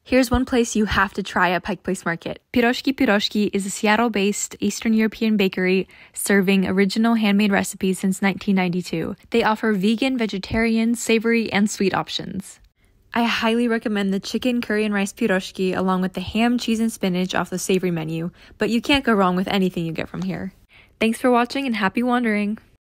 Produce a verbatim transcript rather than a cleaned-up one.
Here's one place you have to try at Pike Place Market. Piroshky Piroshky is a Seattle-based Eastern European bakery serving original handmade recipes since nineteen ninety-two. They offer vegan, vegetarian, savory, and sweet options. I highly recommend the chicken curry and rice piroshky along with the ham, cheese, and spinach off the savory menu, but you can't go wrong with anything you get from here. Thanks for watching and happy wandering!